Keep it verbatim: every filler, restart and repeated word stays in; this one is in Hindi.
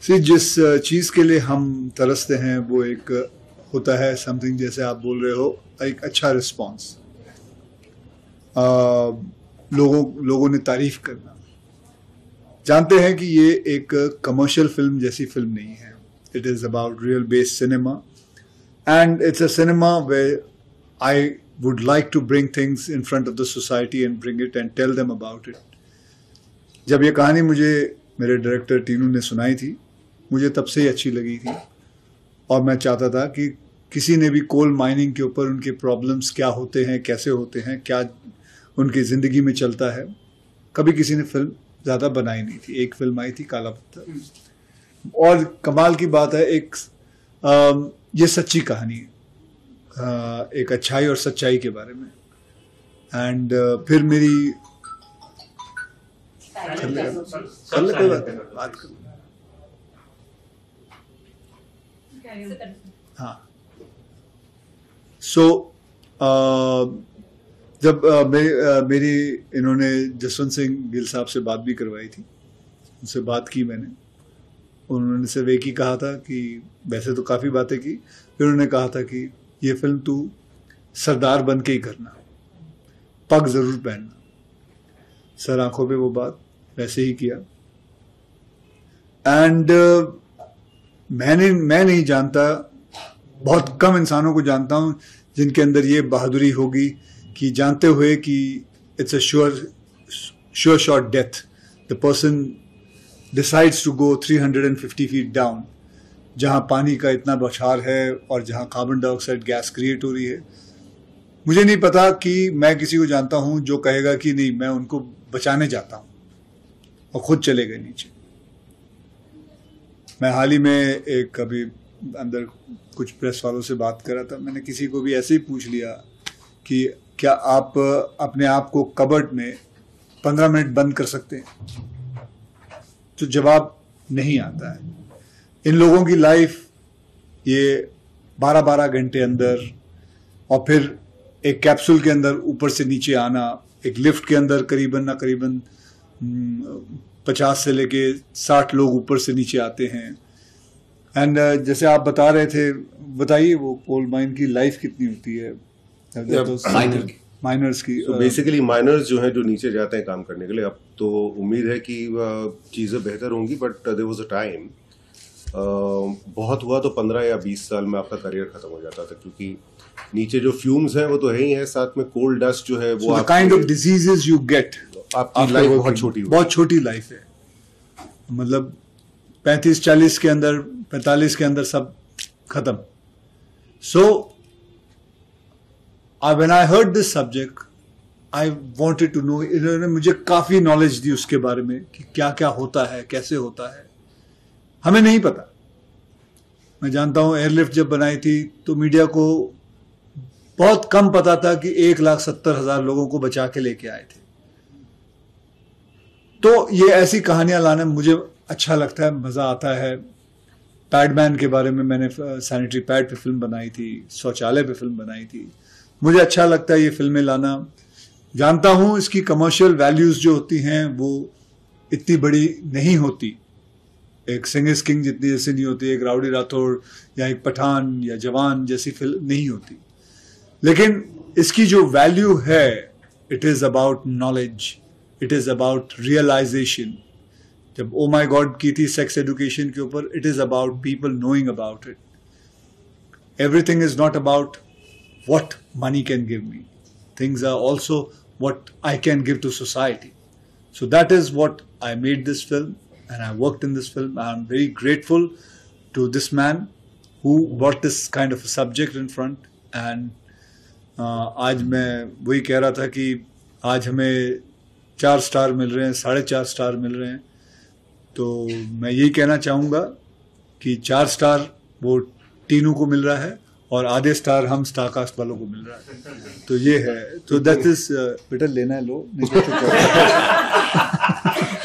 सी जिस चीज़ के लिए हम तरसते हैं वो एक होता है समथिंग, जैसे आप बोल रहे हो, एक अच्छा रिस्पॉन्स, लोगों लोगों ने तारीफ करना। जानते हैं कि ये एक कमर्शियल फिल्म जैसी फिल्म नहीं है। It is about real based cinema and it's a cinema where I would like to bring things in front of the society and bring it and tell them about it. जब ये कहानी मुझे मेरे डायरेक्टर टीनू ने सुनाई थी, मुझे तब से ही अच्छी लगी थी और मैं चाहता था कि किसी ने भी कोल माइनिंग के ऊपर उनके प्रॉब्लम्स क्या होते हैं, कैसे होते हैं, क्या उनकी ज़िंदगी में चलता है, कभी किसी ने फिल्म ज़्यादा बनाई नहीं थी। एक फिल्म आई थी काला पत्थर, और कमाल की बात है, एक आ, ये सच्ची कहानी है, आ, एक अच्छाई और सच्चाई के बारे में। एंड फिर मेरी कर ले कर ले कोई बात बात कर हाँ। सो जब आ, मे, आ, मेरी इन्होंने जसवंत सिंह गिल साहब से बात भी करवाई थी, उनसे बात की मैंने, उन्होंने सिर्फ एक ही कहा था कि वैसे तो काफ़ी बातें की, फिर उन्होंने कहा था कि ये फिल्म तू सरदार बन के ही करना, पग ज़रूर पहनना। सर आंखों पे वो बात वैसे ही किया। एंड uh, मैंने मैं नहीं जानता, बहुत कम इंसानों को जानता हूँ जिनके अंदर ये बहादुरी होगी कि जानते हुए कि it's a sure sure shot death, the person decides to go three hundred fifty feet down, जहाँ पानी का इतना बौछार है और जहाँ कार्बन डाइऑक्साइड गैस क्रिएट हो रही है। मुझे नहीं पता कि मैं किसी को जानता हूँ जो कहेगा कि नहीं, मैं उनको बचाने जाता हूँ, और खुद चले गए नीचे। मैं हाल ही में एक अभी अंदर कुछ प्रेस वालों से बात कर रहा था, मैंने किसी को भी ऐसे ही पूछ लिया कि क्या आप अपने आप को कबर्ड में पंद्रह मिनट बंद कर सकते हैं, तो जवाब नहीं आता है। इन लोगों की लाइफ ये बारह बारह घंटे अंदर, और फिर एक कैप्सूल के अंदर ऊपर से नीचे आना, एक लिफ्ट के अंदर करीबन ना करीबन पचास से लेके साठ लोग ऊपर से नीचे आते हैं। एंड uh, जैसे आप बता रहे थे, बताइए वो कोल माइन की लाइफ कितनी होती है माइनर की माइनर्स की। बेसिकली माइनर्स जो हैं जो नीचे जाते हैं काम करने के लिए, अब तो उम्मीद है कि चीज़ें बेहतर होंगी, but there was a time, बहुत हुआ तो पंद्रह या बीस साल में आपका करियर खत्म हो जाता था, क्योंकि नीचे जो फ्यूम्स हैं वो तो है ही है, साथ में कोल डस्ट जो है वो kind of diseases you get, आपकी लाइफ बहुत छोटी बहुत छोटी लाइफ है, मतलब पैंतीस चालीस के अंदर, पैंतालीस के अंदर सब खत्म। So when I heard this subject I wanted to know. इन्होंने मुझे काफी नॉलेज दी उसके बारे में कि क्या क्या होता है, कैसे होता है, हमें नहीं पता। मैं जानता हूं एयरलिफ्ट जब बनाई थी तो मीडिया को बहुत कम पता था कि एक लाख सत्तर हजार लोगों को बचा के लेके आए थे। तो ये ऐसी कहानियां लाने मुझे अच्छा लगता है, मजा आता है। पैडमैन के बारे में मैंने सैनिटरी पैड पे फिल्म बनाई थी, शौचालय पे फिल्म बनाई थी। मुझे अच्छा लगता है ये फिल्में लाना। जानता हूं इसकी कमर्शियल वैल्यूज जो होती हैं वो इतनी बड़ी नहीं होती, एक सिंग इज किंग जितनी जैसे नहीं होती, एक राउडी राठौड़ या एक पठान या जवान जैसी फिल्म नहीं होती, लेकिन इसकी जो वैल्यू है, it is about knowledge, it is about realization. जब ओ माई गॉड की थी सेक्स एजुकेशन के ऊपर, it is about people knowing about it. Everything is not about what money can give me. Things are also what I can give to society. So that is what I made this film, and I worked in this film. I am very grateful to this man who brought this kind of a subject in front. And uh, आज मैं वही कह रहा था कि आज हमें चार स्टार मिल रहे हैं, साढ़े चार स्टार मिल रहे हैं, तो मैं यही कहना चाहूँगा कि चार स्टार वो टीनू को मिल रहा है और आधे स्टार हम स्टारकास्ट वालों को मिल रहा है। तो ये है, तो दैट इज बेटर लेना है लो, नहीं तो